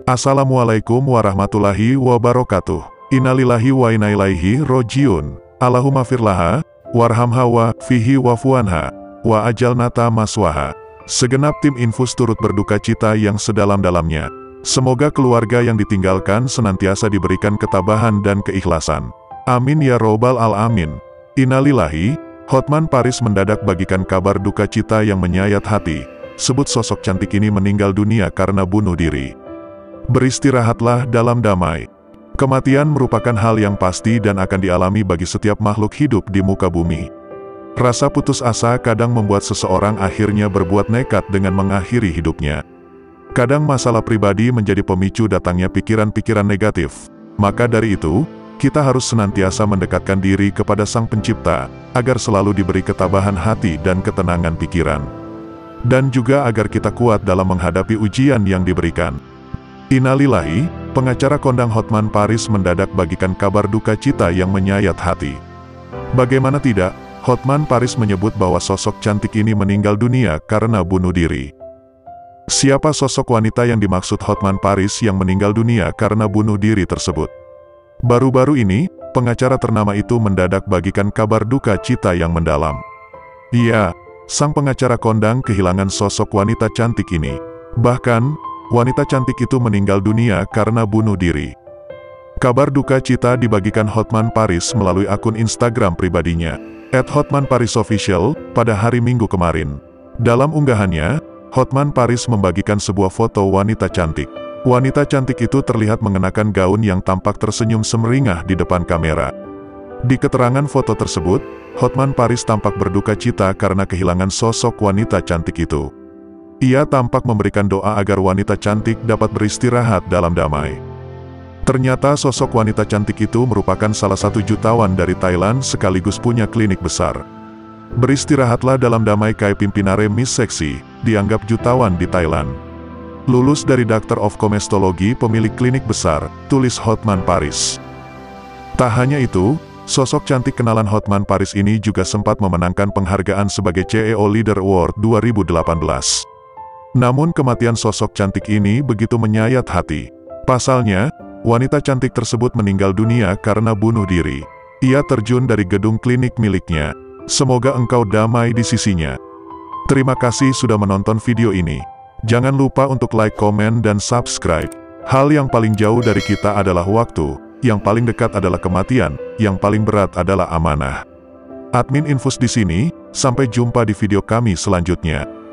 Assalamualaikum warahmatullahi wabarakatuh. Innalillahi wa inna ilaihi rojiun. Allahumma firlaha, warhamha wa fihi wafuanha, wa ajalnata maswaha. Segenap tim Infus turut berduka cita yang sedalam-dalamnya. Semoga keluarga yang ditinggalkan senantiasa diberikan ketabahan dan keikhlasan. Amin ya robbal alamin. Innalillahi, Hotman Paris mendadak bagikan kabar duka cita yang menyayat hati. Sebut sosok cantik ini meninggal dunia karena bunuh diri. Beristirahatlah dalam damai. Kematian merupakan hal yang pasti dan akan dialami bagi setiap makhluk hidup di muka bumi. Rasa putus asa kadang membuat seseorang akhirnya berbuat nekat dengan mengakhiri hidupnya. Kadang masalah pribadi menjadi pemicu datangnya pikiran-pikiran negatif. Maka dari itu, kita harus senantiasa mendekatkan diri kepada Sang Pencipta, agar selalu diberi ketabahan hati dan ketenangan pikiran. Dan juga agar kita kuat dalam menghadapi ujian yang diberikan. Innalillahi, pengacara kondang Hotman Paris mendadak bagikan kabar duka cita yang menyayat hati. Bagaimana tidak, Hotman Paris menyebut bahwa sosok cantik ini meninggal dunia karena bunuh diri. Siapa sosok wanita yang dimaksud Hotman Paris yang meninggal dunia karena bunuh diri tersebut? Baru-baru ini, pengacara ternama itu mendadak bagikan kabar duka cita yang mendalam. Iya, sang pengacara kondang kehilangan sosok wanita cantik ini. Bahkan, wanita cantik itu meninggal dunia karena bunuh diri. Kabar duka cita dibagikan Hotman Paris melalui akun Instagram pribadinya, @HotmanParisOfficial, pada hari Minggu kemarin. Dalam unggahannya, Hotman Paris membagikan sebuah foto wanita cantik. Wanita cantik itu terlihat mengenakan gaun yang tampak tersenyum semeringah di depan kamera. Di keterangan foto tersebut, Hotman Paris tampak berduka cita karena kehilangan sosok wanita cantik itu. Ia tampak memberikan doa agar wanita cantik dapat beristirahat dalam damai. Ternyata sosok wanita cantik itu merupakan salah satu jutawan dari Thailand sekaligus punya klinik besar. Beristirahatlah dalam damai kai pimpinare Miss Seksi, dianggap jutawan di Thailand. Lulus dari Doctor of Comestology pemilik klinik besar, tulis Hotman Paris. Tak hanya itu, sosok cantik kenalan Hotman Paris ini juga sempat memenangkan penghargaan sebagai CEO Leader Award 2018. Namun kematian sosok cantik ini begitu menyayat hati. Pasalnya, wanita cantik tersebut meninggal dunia karena bunuh diri. Ia terjun dari gedung klinik miliknya. Semoga engkau damai di sisinya. Terima kasih sudah menonton video ini. Jangan lupa untuk like, komen, dan subscribe. Hal yang paling jauh dari kita adalah waktu, yang paling dekat adalah kematian, yang paling berat adalah amanah. Admin Infus di sini, sampai jumpa di video kami selanjutnya.